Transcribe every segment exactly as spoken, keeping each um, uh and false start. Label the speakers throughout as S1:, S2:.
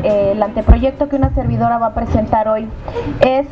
S1: eh, el anteproyecto que una servidora va a presentar hoy es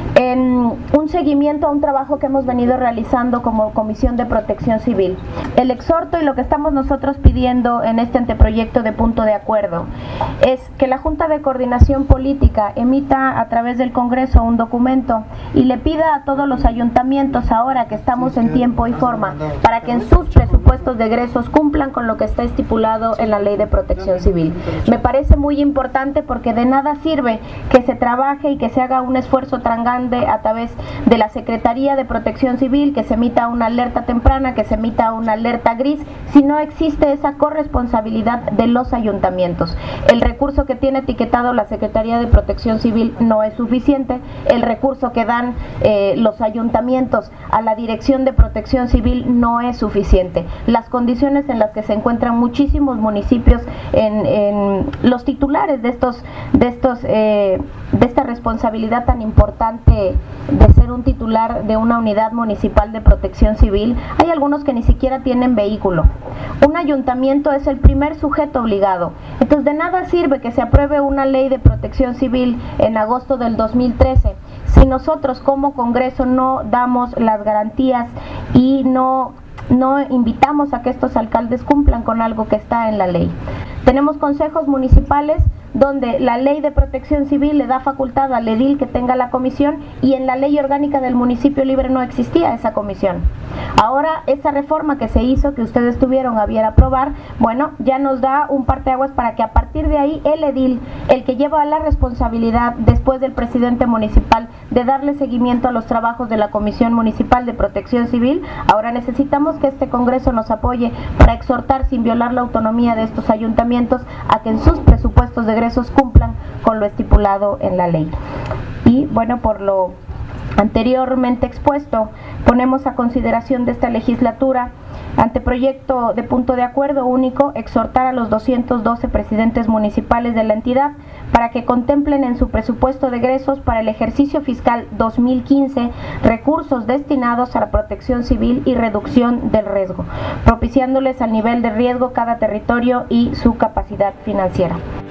S1: en un seguimiento a un trabajo que hemos venido realizando como Comisión de Protección Civil. El exhorto y lo que estamos nosotros pidiendo en este anteproyecto de punto de acuerdo es que la Junta de Coordinación Política emita a través del Congreso un documento y le pida a todos los ayuntamientos, ahora que estamos en tiempo y forma, para que en sus presupuestos de egresos cumplan con lo que está estipulado en la Ley de Protección Civil. Me parece muy importante porque de nada sirve que se trabaje y que se haga un esfuerzo tan grande a través de la Secretaría de Protección Civil, que se emita una alerta temprana, que se emita una alerta gris, si no existe esa corresponsabilidad de los ayuntamientos. El recurso que tiene etiquetado la Secretaría de Protección Civil no es suficiente, el recurso que dan eh, los ayuntamientos a la Dirección de Protección Civil no es suficiente. Las condiciones en las que se encuentran muchísimos municipios en, en los titulares de estos, de estos, eh, de esta responsabilidad tan importante de ser un titular de una unidad municipal de protección civil, hay algunos que ni siquiera tienen vehículo. Un ayuntamiento es el primer sujeto obligado. Entonces de nada sirve que se apruebe una ley de protección civil en agosto del dos mil trece si nosotros como Congreso no damos las garantías y no no invitamos a que estos alcaldes cumplan con algo que está en la ley. Tenemos consejos municipales donde la Ley de Protección Civil le da facultad al edil que tenga la comisión, y en la Ley Orgánica del Municipio Libre no existía esa comisión. Ahora esa reforma que se hizo, que ustedes tuvieron a bien aprobar, bueno, ya nos da un parteaguas para que a partir de ahí el edil, el que lleva la responsabilidad después del presidente municipal de darle seguimiento a los trabajos de la Comisión Municipal de Protección Civil, ahora necesitamos que este Congreso nos apoye para exhortar, sin violar la autonomía de estos ayuntamientos, a que en sus presupuestos de egresos cumplan con lo estipulado en la ley. Y bueno, por lo anteriormente expuesto, ponemos a consideración de esta legislatura anteproyecto de punto de acuerdo único, exhortar a los doscientos doce presidentes municipales de la entidad para que contemplen en su presupuesto de egresos para el ejercicio fiscal dos mil quince recursos destinados a la protección civil y reducción del riesgo, propiciándoles al nivel de riesgo cada territorio y su capacidad financiera.